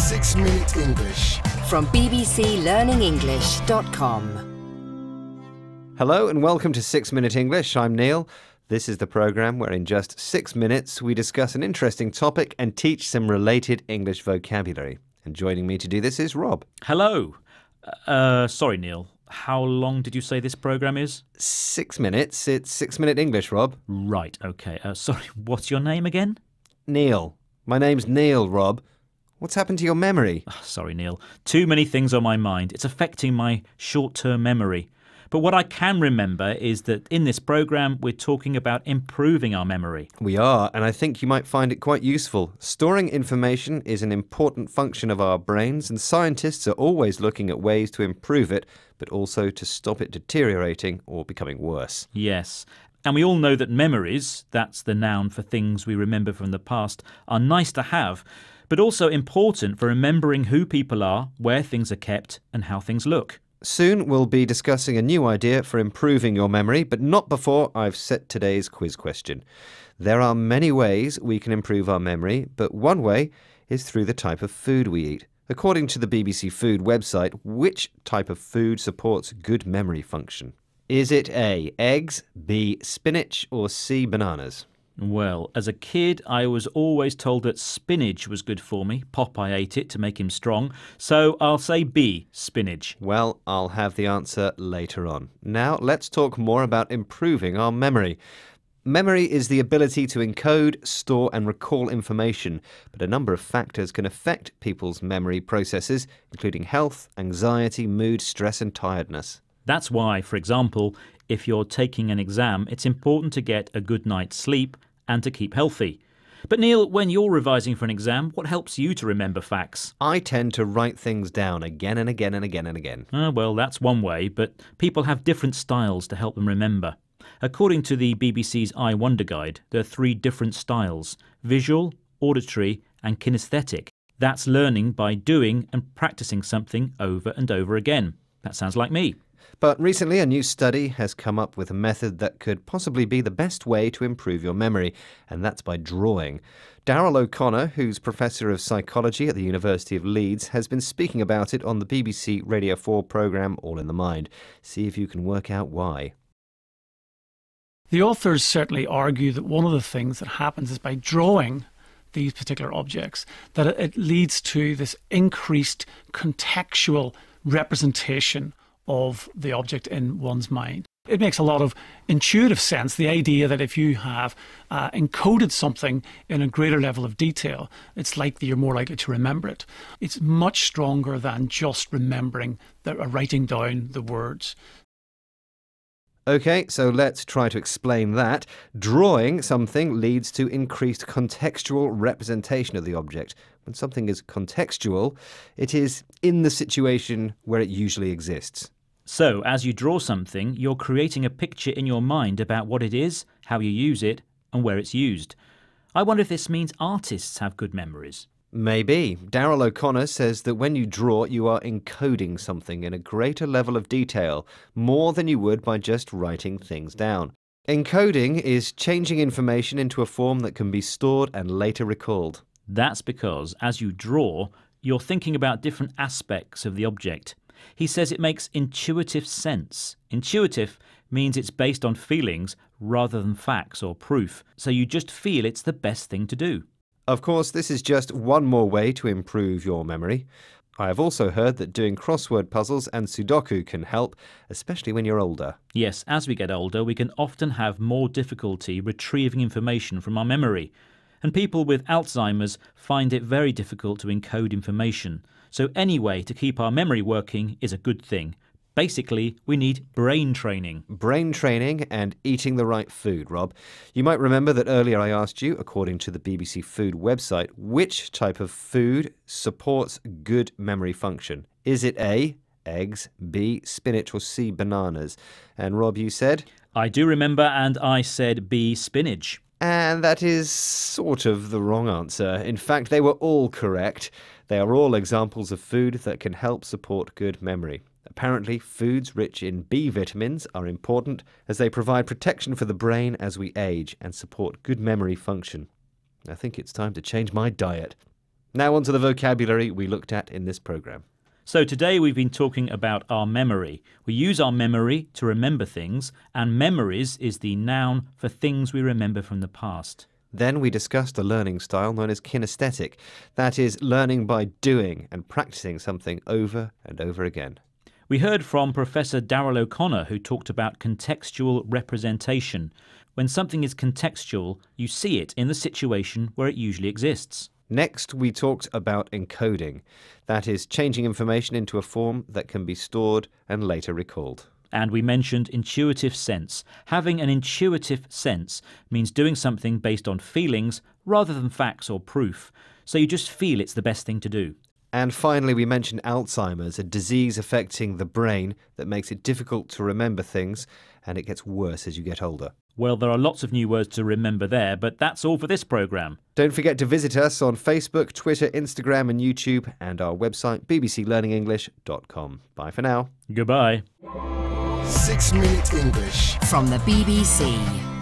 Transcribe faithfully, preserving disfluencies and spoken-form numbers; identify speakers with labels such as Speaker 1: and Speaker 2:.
Speaker 1: Six Minute English
Speaker 2: from b b c learning english dot com.
Speaker 3: Hello and welcome to Six Minute English. I'm Neil. This is the programme where in just six minutes we discuss an interesting topic and teach some related English vocabulary. And joining me to do this is Rob.
Speaker 4: Hello. Uh, sorry, Neil. How long did you say this programme is?
Speaker 3: Six minutes. It's Six Minute English, Rob.
Speaker 4: Right, OK. Uh, sorry, what's your name again?
Speaker 3: Neil. My name's Neil, Rob. What's happened to your memory?
Speaker 4: Oh, sorry, Neil. Too many things on my mind. It's affecting my short-term memory. But what I can remember is that in this programme we're talking about improving our memory.
Speaker 3: We are, and I think you might find it quite useful. Storing information is an important function of our brains, and scientists are always looking at ways to improve it, but also to stop it deteriorating or becoming worse.
Speaker 4: Yes. And we all know that memories, that's the noun for things we remember from the past, are nice to have, but also important for remembering who people are, where things are kept, and how things look.
Speaker 3: Soon we'll be discussing a new idea for improving your memory, but not before I've set today's quiz question. There are many ways we can improve our memory, but one way is through the type of food we eat. According to the B B C Food website, which type of food supports good memory function? Is it A, eggs, B, spinach, or C, bananas?
Speaker 4: Well, as a kid, I was always told that spinach was good for me. Popeye ate it to make him strong. So I'll say B, spinach.
Speaker 3: Well, I'll have the answer later on. Now, let's talk more about improving our memory. Memory is the ability to encode, store and recall information, but a number of factors can affect people's memory processes, including health, anxiety, mood, stress and tiredness.
Speaker 4: That's why, for example, if you're taking an exam, it's important to get a good night's sleep and to keep healthy. But Neil, when you're revising for an exam, what helps you to remember facts?
Speaker 3: I tend to write things down again and again and again and again.
Speaker 4: Uh, well, that's one way, but people have different styles to help them remember. According to the B B C's I Wonder Guide, there are three different styles: visual, auditory and kinesthetic. That's learning by doing and practicing something over and over again. That sounds like me.
Speaker 3: But recently a new study has come up with a method that could possibly be the best way to improve your memory, and that's by drawing. Darryl O'Connor, who's Professor of Psychology at the University of Leeds, has been speaking about it on the B B C Radio four programme All in the Mind. See if you can work out why.
Speaker 5: The authors certainly argue that one of the things that happens is by drawing these particular objects, that it leads to this increased contextual representation of the object in one's mind. It makes a lot of intuitive sense, the idea that if you have uh, encoded something in a greater level of detail, it's likely you're more likely to remember it. It's much stronger than just remembering, the, uh, writing down the words.
Speaker 3: OK, so let's try to explain that. Drawing something leads to increased contextual representation of the object. When something is contextual, it is in the situation where it usually exists.
Speaker 4: So, as you draw something, you're creating a picture in your mind about what it is, how you use it, and where it's used. I wonder if this means artists have good memories.
Speaker 3: Maybe. Darryl O'Connor says that when you draw, you are encoding something in a greater level of detail, more than you would by just writing things down. Encoding is changing information into a form that can be stored and later recalled.
Speaker 4: That's because, as you draw, you're thinking about different aspects of the object. He says it makes intuitive sense. Intuitive means it's based on feelings rather than facts or proof, so you just feel it's the best thing to do.
Speaker 3: Of course, this is just one more way to improve your memory. I have also heard that doing crossword puzzles and Sudoku can help, especially when you're older.
Speaker 4: Yes, as we get older, we can often have more difficulty retrieving information from our memory. And people with Alzheimer's find it very difficult to encode information. So any way to keep our memory working is a good thing. Basically, we need brain training.
Speaker 3: Brain training and eating the right food, Rob. You might remember that earlier I asked you, according to the B B C Food website, which type of food supports good memory function. Is it A, eggs, B, spinach, or C, bananas? And Rob, you said?
Speaker 4: I do remember, and I said B, spinach.
Speaker 3: And that is sort of the wrong answer. In fact, they were all correct. They are all examples of food that can help support good memory. Apparently, foods rich in B vitamins are important as they provide protection for the brain as we age and support good memory function. I think it's time to change my diet. Now on to the vocabulary we looked at in this programme.
Speaker 4: So today we've been talking about our memory. We use our memory to remember things, and memories is the noun for things we remember from the past.
Speaker 3: Then we discussed a learning style known as kinesthetic. That is, learning by doing and practising something over and over again.
Speaker 4: We heard from Professor Darrell O'Connor, who talked about contextual representation. When something is contextual, you see it in the situation where it usually exists.
Speaker 3: Next, we talked about encoding. That is, changing information into a form that can be stored and later recalled.
Speaker 4: And we mentioned intuitive sense. Having an intuitive sense means doing something based on feelings rather than facts or proof. So you just feel it's the best thing to do.
Speaker 3: And finally, we mentioned Alzheimer's, a disease affecting the brain that makes it difficult to remember things, and it gets worse as you get older.
Speaker 4: Well, there are lots of new words to remember there, but that's all for this programme.
Speaker 3: Don't forget to visit us on Facebook, Twitter, Instagram and YouTube, and our website b b c learning english dot com. Bye for now.
Speaker 4: Goodbye.
Speaker 1: Six Minute English
Speaker 2: From the B B C.